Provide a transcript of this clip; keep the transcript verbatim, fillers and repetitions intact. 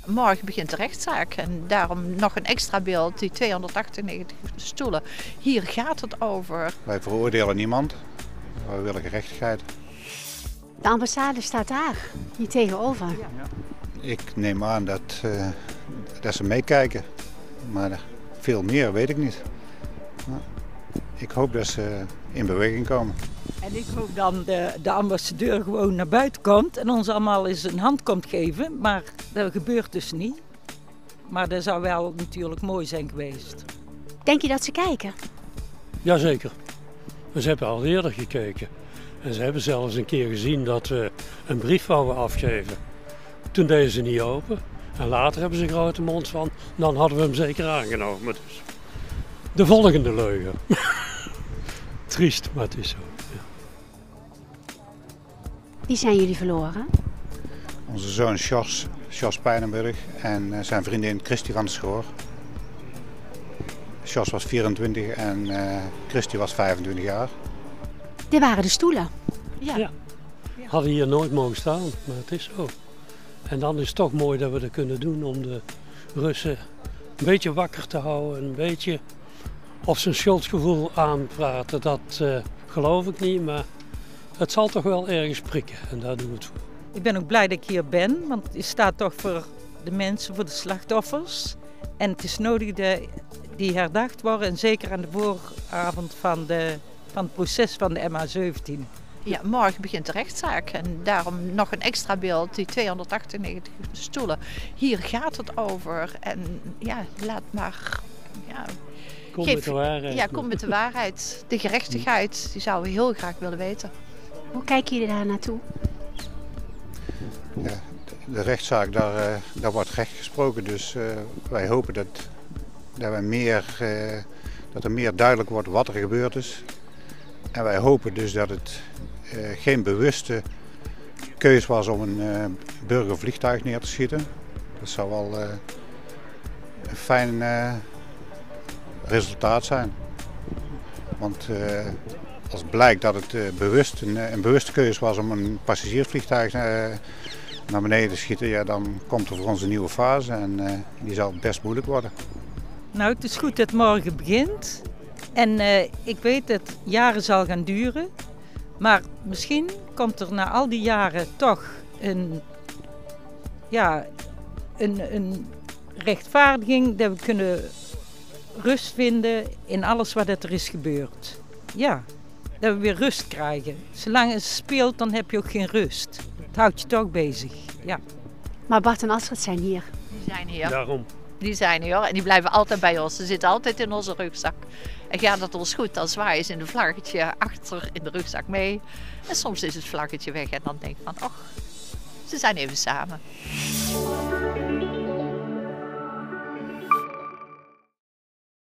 morgen begint de rechtszaak en daarom nog een extra beeld, die tweehonderdachtennegentig stoelen. Hier gaat het over. Wij veroordelen niemand, wij willen gerechtigheid. De ambassade staat daar, hier tegenover. Ja. Ik neem aan dat, uh, dat ze meekijken, maar veel meer weet ik niet. Nou, ik hoop dat ze in beweging komen. En ik hoop dan de, de ambassadeur gewoon naar buiten komt en ons allemaal eens een hand komt geven. Maar dat gebeurt dus niet. Maar dat zou wel natuurlijk mooi zijn geweest. Denk je dat ze kijken? Jazeker. Ze hebben al eerder gekeken. En ze hebben zelfs een keer gezien dat we een brief wouden afgeven. Toen deden ze niet open. En later hebben ze een grote mond van, dan hadden we hem zeker aangenomen. Dus de volgende leugen. Triest, maar het is zo. Ja. Wie zijn jullie verloren? Onze zoon Sjors, Sjors Pijnenburg en zijn vriendin Christy van der Schoor. Sjors was vierentwintig en uh, Christy was vijfentwintig jaar. Dit waren de stoelen. Ja. ja. Hadden hier nooit mogen staan, maar het is zo. En dan is het toch mooi dat we dat kunnen doen om de Russen een beetje wakker te houden. Een beetje of ze een schuldgevoel aanpraten, dat uh, geloof ik niet, maar het zal toch wel ergens prikken en daar doen we het voor. Ik ben ook blij dat ik hier ben, want je staat toch voor de mensen, voor de slachtoffers. En het is nodig dat die herdacht worden en zeker aan de vooravond van, de, van het proces van de M H zeventien. Ja, morgen begint de rechtszaak en daarom nog een extra beeld, die tweehonderdachtennegentig stoelen. Hier gaat het over en ja, laat maar... Ja, kom geef, met de waarheid. Ja, kom met de waarheid. De gerechtigheid, die zouden we heel graag willen weten. Hoe kijken jullie daar naartoe? Ja, de rechtszaak, daar, uh, daar wordt recht gesproken, dus uh, wij hopen dat, dat, wij meer, uh, dat er meer duidelijk wordt wat er gebeurd is. En wij hopen dus dat het uh, geen bewuste keus was om een uh, burgervliegtuig neer te schieten. Dat zou wel uh, een fijn uh, resultaat zijn. Want uh, als blijkt dat het uh, bewust een, een bewuste keus was om een passagiersvliegtuig uh, naar beneden te schieten, ja, dan komt er voor ons een nieuwe fase en uh, die zal best moeilijk worden. Nou, het is goed dat het morgen begint. En uh, ik weet dat het jaren zal gaan duren, maar misschien komt er na al die jaren toch een, ja, een, een rechtvaardiging dat we kunnen rust vinden in alles wat er is gebeurd. Ja, dat we weer rust krijgen. Zolang het speelt, dan heb je ook geen rust. Het houdt je toch bezig, ja. Maar Bart en Astrid zijn hier. Die zijn hier. Daarom. Die zijn hier en die blijven altijd bij ons. Ze zitten altijd in onze rugzak. En gaat het ons goed, dan zwaaien ze in een vlaggetje achter in de rugzak mee. En soms is het vlaggetje weg en dan denk ik van, och, ze zijn even samen.